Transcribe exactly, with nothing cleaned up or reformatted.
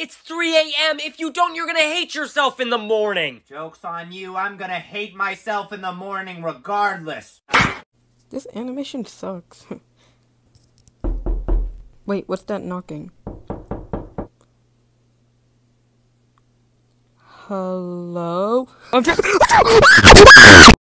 It's three A M If you don't, you're gonna hate yourself in the morning. Joke's on you. I'm gonna hate myself in the morning regardless. This animation sucks. Wait, what's that knocking? Hello?